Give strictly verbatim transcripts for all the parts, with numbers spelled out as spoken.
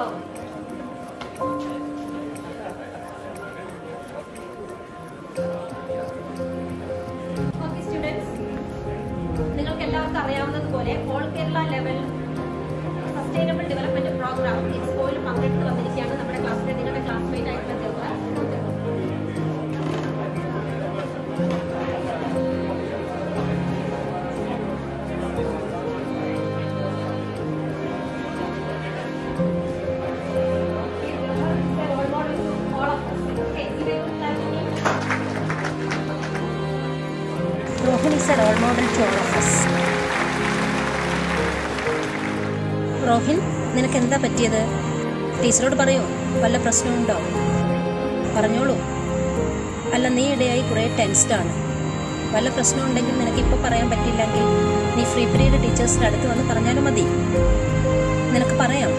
നിങ്ങൾക്ക് എല്ലാവർക്കും അറിയാവുന്നതുപോലെ all Kerala level sustainable development programme എക്സ്പോയിൽ പങ്കെടുത്ത് വന്നിരിക്കുകയാണ് നമ്മുടെ ക്ലാസ്സിലെ നിങ്ങളുടെ ക്ലാസ്മേറ്റ് ആയിട്ടുള്ള Rohin is a role model to all of us. Rohin, നിനക്ക് എന്താ പറ്റിയത്? ടീച്ചറോട് പറയോ? വല്ല പ്രശ്നമുണ്ടോ? പറഞ്ഞോളൂ. അല്ല, നീ ഇടയായി കുറേ ടെൻസ്ഡ് ആണ്. വല്ല പ്രശ്നമുണ്ടെങ്കിൽ നിനക്കിപ്പോൾ പറയാൻ പറ്റില്ലെങ്കിൽ നീ ഫ്രീ പീരീഡ് ടീച്ചേഴ്സിൻ്റെ അടുത്ത് വന്ന് പറഞ്ഞാലും മതി. നിനക്ക് പറയാം.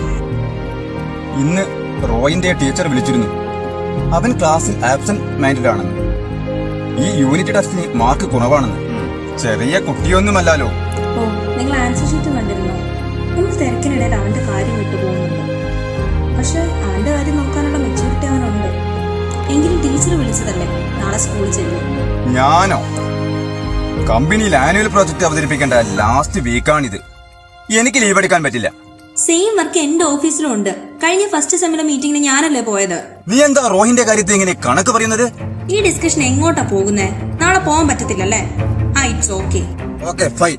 ഇന്ന് റോയിന്റെ ടീച്ചർ വിളിച്ചിരുന്നു. അവൻ ക്ലാസ്സിൽ ആബ്സെന്റ് മൈൻഡഡ് ആണെന്ന്. ഈ യൂണിറ്റ് ടെസ്റ്റിന് മാർക്ക് കുറവാണെന്ന്. ചെറിയ കുട്ടിയൊന്നുമല്ലോ. ഓ, നിങ്ങൾ ആൻസർ ഷീറ്റ് കണ്ടിരുന്നോ? നമ്മൾ തിരക്കിനിടയിൽ അവന്റെ കാര്യം വിട്ടുപോകുന്നുണ്ട്. പക്ഷെ അവന്റെ കാര്യം നോക്കാനുള്ള മെച്ചൂരിറ്റി അവനുണ്ട്. എങ്കിലും ടീച്ചർ വിളിച്ചതല്ലേ, നാളെ സ്കൂളിൽ ചെല്ലും. ഞാനോ? കമ്പനിയിൽ ആനുവൽ പ്രോജക്ട് അവതരിപ്പിക്കേണ്ട ലാസ്റ്റ് വീക്കാണിത്. എനിക്ക് ലീവ് എടുക്കാൻ പറ്റില്ല. സെയിം വർക്ക് എന്റെ ഓഫീസിലും ഉണ്ട്. കഴിഞ്ഞ ഫസ്റ്റ് സെമിലെ മീറ്റിംഗിന് ഞാനല്ലേ പോയത്. നീ എന്താ റോഹിന്റെ കാര്യത്തിൽ ഇങ്ങനെ കണക്ക് പറയുന്നത്? ഈ ഡിസ്കഷൻ എങ്ങോട്ടാ പോകുന്നേ? നാളെ പോകാൻ പറ്റത്തില്ലല്ലേ? ആ, ഇറ്റ്സ് ഓക്കെ. Okay, fine.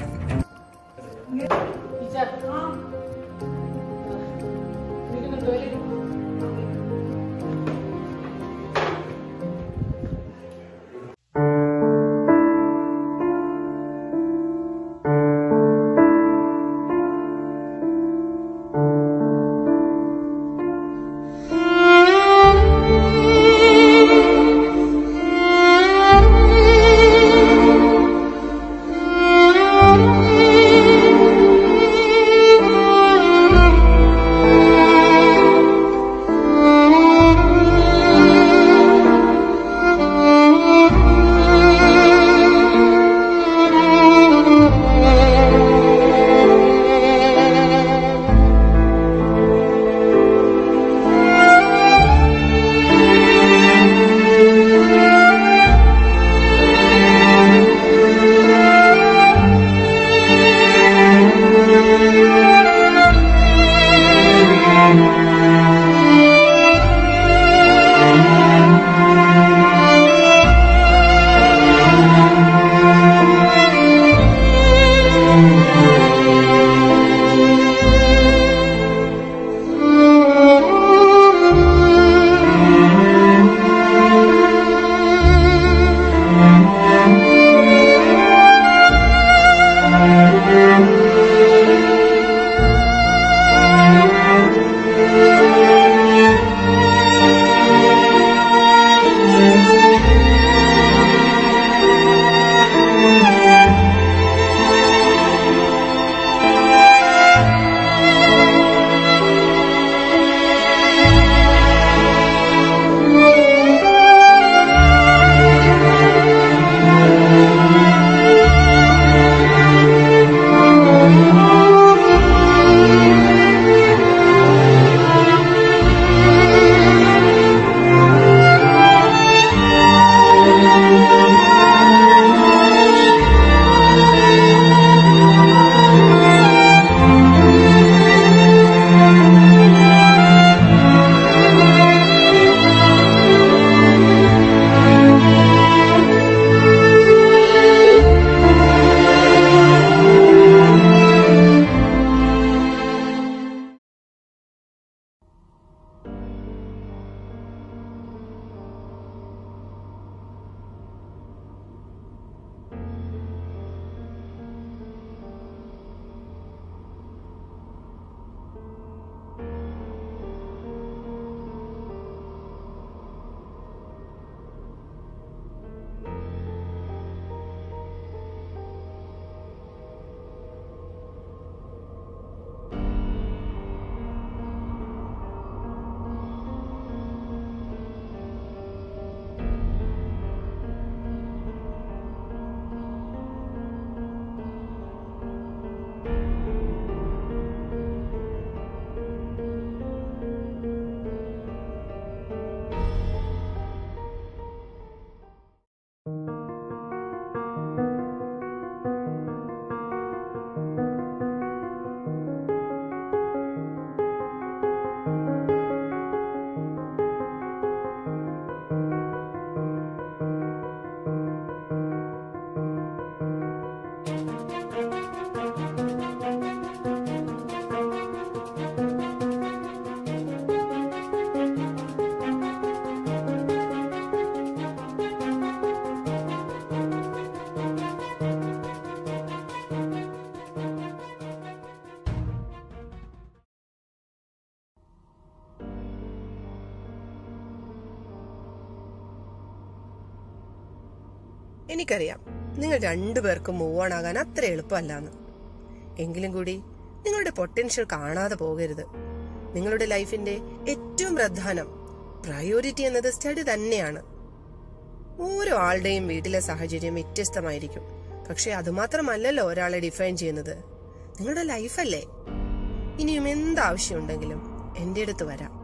എനിക്കറിയാം നിങ്ങൾ രണ്ടുപേർക്കും മൂവ് ഓൺ ആകാൻ അത്ര എളുപ്പമല്ലാന്ന്. എങ്കിലും കൂടി നിങ്ങളുടെ പൊട്ടൻഷ്യൽ കാണാതെ പോകരുത്. നിങ്ങളുടെ ലൈഫിന്റെ ഏറ്റവും പ്രധാനം പ്രയോറിറ്റി എന്നത് സ്റ്റഡി തന്നെയാണ്. ഓരോ ആളുടെയും വീട്ടിലെ സാഹചര്യം വ്യത്യസ്തമായിരിക്കും. പക്ഷെ അതുമാത്രമല്ലല്ലോ ഒരാളെ ഡിഫൈൻ ചെയ്യുന്നത്. നിങ്ങളുടെ ലൈഫല്ലേ. ഇനിയും എന്താവശ്യമുണ്ടെങ്കിലും എന്റെ അടുത്ത് വരാം.